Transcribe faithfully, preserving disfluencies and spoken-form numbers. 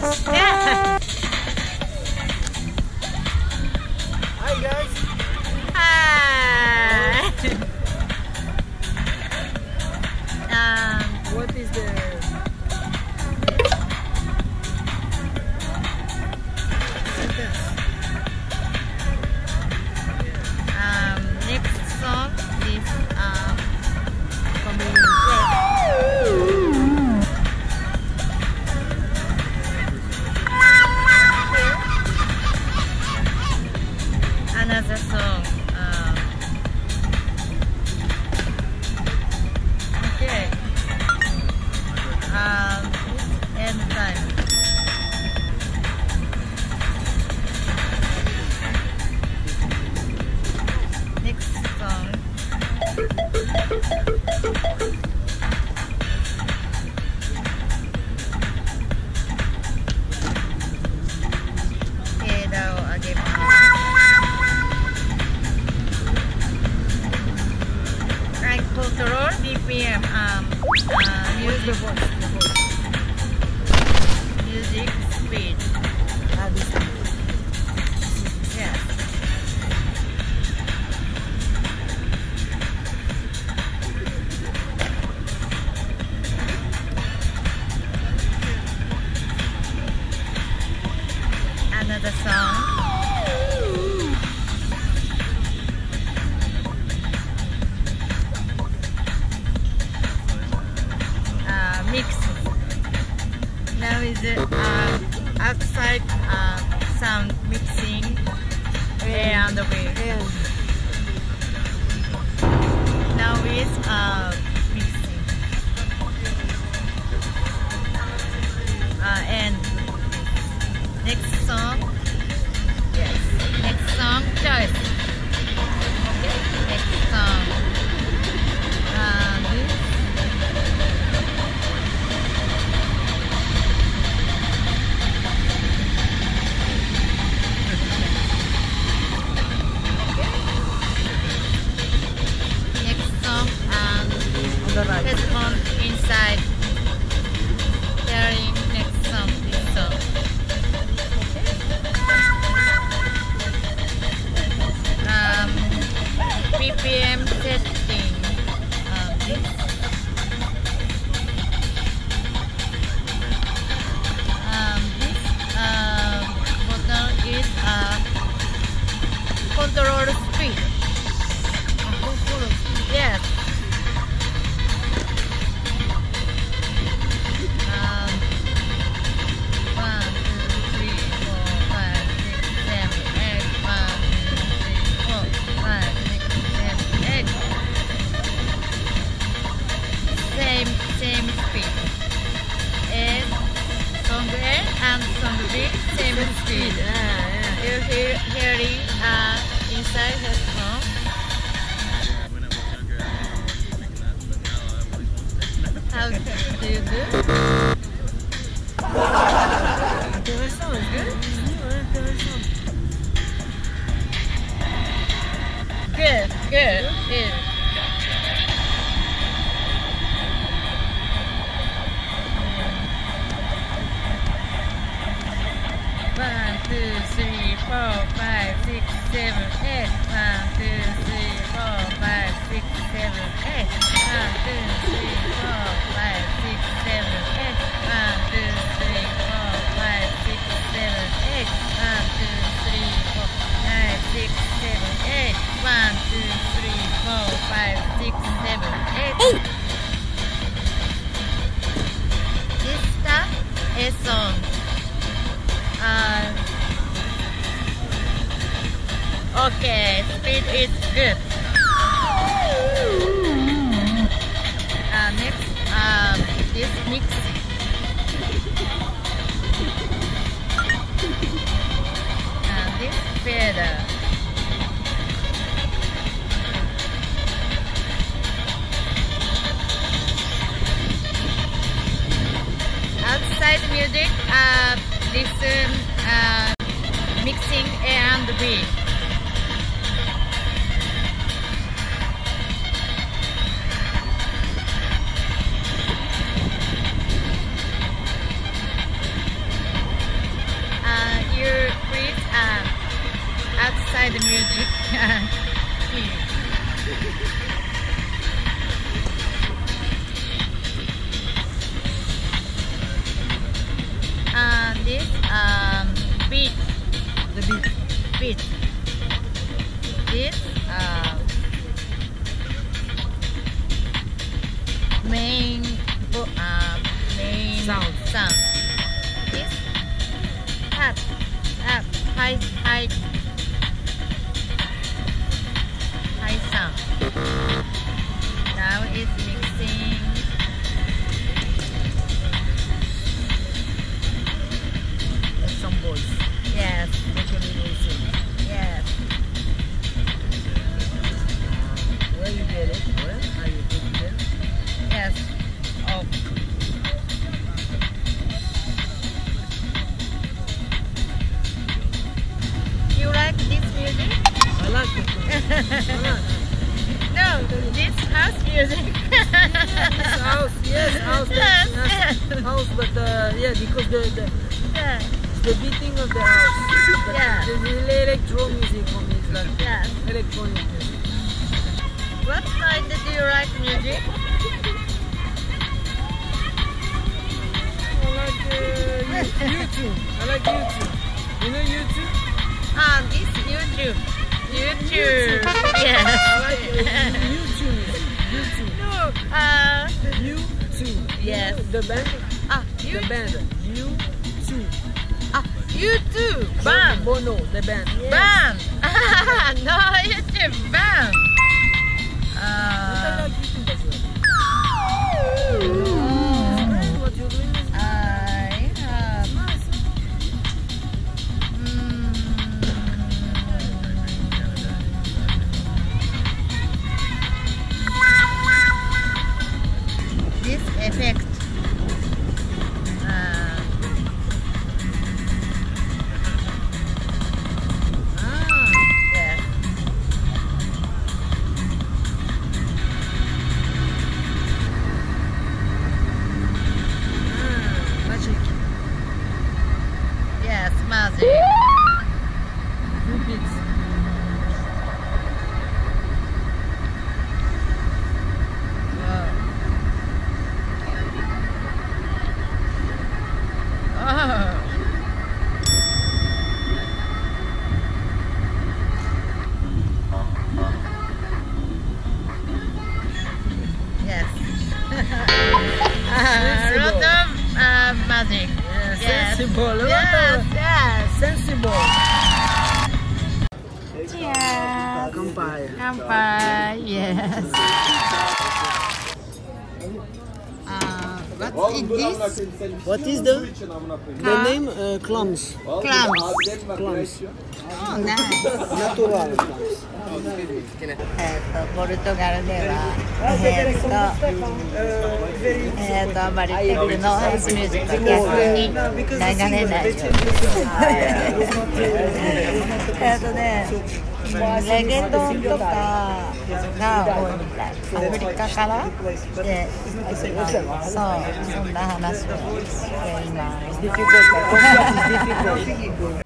Yeah. Hi guys. Hi. um, What is the sentence? um, next song is um, Coming. another song. Um, okay. Um, end time. Next song. Okay, daw again. Rank control B P M. Um, uh, What's the music, voice? The voice. music speed. Ah, this one. Yes. Another song. Uh, mix. Now is it uh, outside uh, sound mixing A and B. And Now is uh, mixing. Uh, and next song. Yes. Next song choice. Okay. Next song. Uh, this. Next song and on the right. headphone inside. Hearing next song, this song. Um, B P M setting. Um, this. Um, this uh, button is uh, control speed. Yes. Um, one, two, three, four, five, six, seven, eight. One, two, three, four, five, six, seven, eight. Same, same speed. And song A and song B, same speed. Yeah, You hear, hearing uh, inside headphone. How do you do? Intéressant, is good? Ouais, intéressant. Good, good, good. One, two, three, four, five, six, seven, eight. One, two, three, four, five, six, seven, eight. One, two, three, four, five, six, seven, eight. One, two, three, four, five, six, seven, eight. One, two, three, four, five, six, seven, eight. One, two, three, four, five, six, seven, eight. This stuff is song. Uh, okay, speed is good. Uh, next, um, this mixing. Uh, this fader. Outside music, uh, listen, uh, mixing A and B. beat. This uh, main uh, main Sound. sound. This up up high high high sound. Now it's mixing. Some boys. Yes, Actually, they sing. yes. Where you get it? Where are you getting it? Yes. Oh. You like this music? I like it. I like it. No, this house music. This house, yes, house, Yes, yes, yes. house, but uh, yeah, because the, the Yeah, the beating of the house. But Yeah. the, the electro music for me is like yes. electronic music. What kind do you like music? I like uh, YouTube. I like YouTube. You know YouTube? Ah, this YouTube. YouTube. Yes. I like uh, YouTube. YouTube. No, uh, YouTube. Yes. The band. ah, The you, band. YouTube. ah, YouTube. Band. Bono. The band. Yes. Band. No, YouTube. Band. I Uh, like YouTube as well. mm, What you're doing is I have. nice. Mm, this effect. Uh, Ah. yeah. Ah. Magic. Yes, magic. Two beats. Wow. Oh. Yes. A lot of uh, magic. Yeah, Yes. sensible. A lot Yes, of yes. sensible. Cheers. Kampai. Kampai. Yes. Uh, what is this? What is the the name? Uh, clams. Clams. Clams. Oh, nice. Natural clams. えっとポルトガルではえっとえっとあまりテクノハウスミュージックは逆に流れないようにえっとねレゲトンとかが多いみたいアフリカからでそうそんな話をしています